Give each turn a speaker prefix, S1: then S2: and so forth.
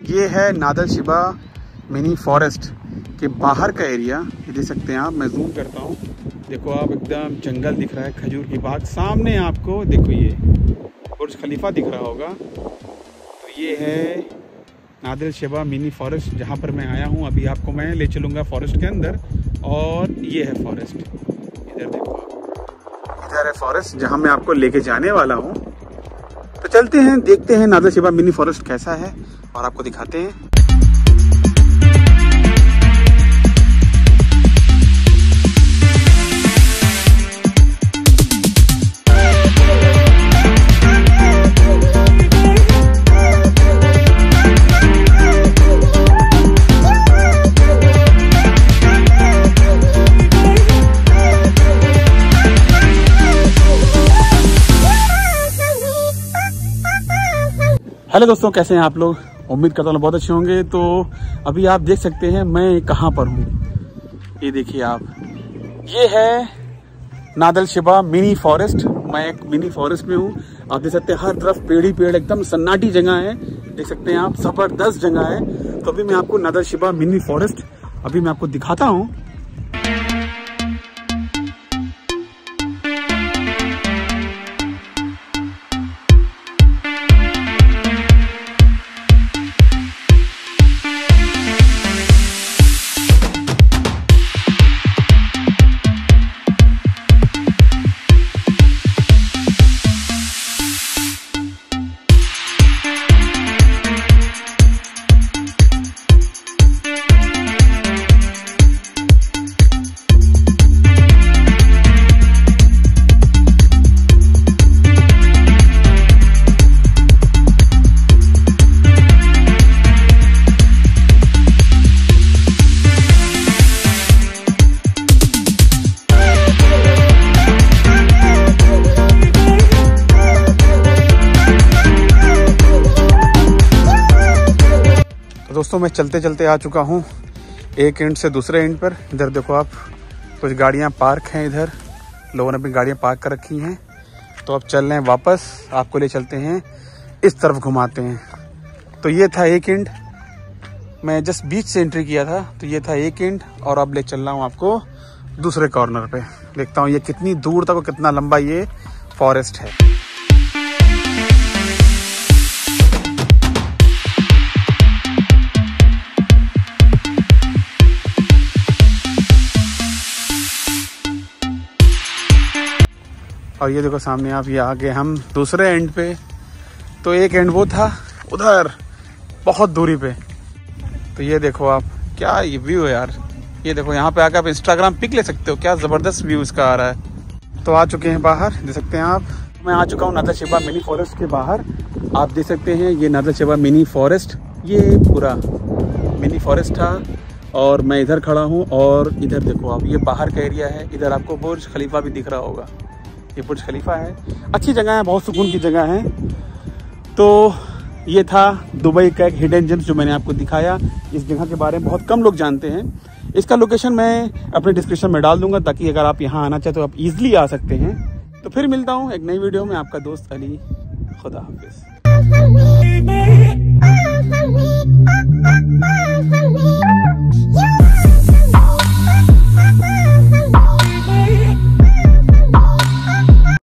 S1: ये है Nadal Shiba mini forest के बाहर का एरिया। ये देख सकते हैं आप, मैं जूम करता हूँ, देखो आप, एकदम जंगल दिख रहा है, खजूर की बाग सामने आपको, देखो ये बुर्ज खलीफा दिख रहा होगा। तो ये है नादल शिबा मिनी फॉरेस्ट जहाँ पर मैं आया हूँ। अभी आपको मैं ले चलूँगा फॉरेस्ट के अंदर, और ये है फॉरेस्ट, इधर देखो आप, इधर है फॉरेस्ट जहाँ मैं आपको लेके जाने वाला हूँ। तो चलते हैं, देखते हैं नादल शिबा मिनी फॉरेस्ट कैसा है और आपको दिखाते हैं। हेलो दोस्तों, कैसे हैं आप लोग? उम्मीद करता हूँ बहुत अच्छे होंगे। तो अभी आप देख सकते हैं मैं कहाँ पर हूँ। ये देखिए आप, ये है नादल शिबा मिनी फॉरेस्ट। मैं एक मिनी फॉरेस्ट में हूँ। आप देख सकते हैं हर तरफ पेड़ ही पेड़, एकदम सन्नाटी जगह है। देख सकते हैं आप, जबरदस्त जगह है। तो अभी मैं आपको नादल शिबा मिनी फॉरेस्ट अभी मैं आपको दिखाता हूँ। दोस्तों मैं चलते चलते आ चुका हूँ एक एंड से दूसरे एंड पर। इधर देखो आप, कुछ गाड़ियाँ पार्क हैं, इधर लोगों ने अपनी गाड़ियाँ पार्क कर रखी हैं। तो अब चल रहे हैं वापस, आपको ले चलते हैं, इस तरफ घुमाते हैं। तो ये था एक एंड, मैं जस्ट बीच से एंट्री किया था। तो ये था एक एंड, और अब ले चल रहा हूँ आपको दूसरे कॉर्नर पे। देखता हूँ ये कितनी दूर तक और कितना लंबा ये फॉरेस्ट है। और ये देखो सामने आप, ये आगे हम दूसरे एंड पे। तो एक एंड वो था उधर बहुत दूरी पे। तो ये देखो आप, क्या ये व्यू है यार। ये देखो यहाँ पे आकर आप इंस्टाग्राम पिक ले सकते हो, क्या ज़बरदस्त व्यू इसका आ रहा है। तो आ चुके हैं बाहर, देख सकते हैं आप, मैं आ चुका हूँ नादल शिबा मिनी फॉरेस्ट के बाहर। आप देख सकते हैं ये नादल शिबा मिनी फॉरेस्ट, ये पूरा मिनी फॉरेस्ट था। और मैं इधर खड़ा हूँ, और इधर देखो आप, ये बाहर का एरिया है। इधर आपको बुर्ज खलीफा भी दिख रहा होगा, ये बुर्ज खलीफा है। अच्छी जगह है, बहुत सुकून की जगह है। तो ये था दुबई का एक हिडन जेम्स जो मैंने आपको दिखाया। इस जगह के बारे में बहुत कम लोग जानते हैं। इसका लोकेशन मैं अपने डिस्क्रिप्शन में डाल दूंगा, ताकि अगर आप यहाँ आना चाहते तो आप इजीली आ सकते हैं। तो फिर मिलता हूँ एक नई वीडियो में, आपका दोस्त अली। खुदा हाफिज़।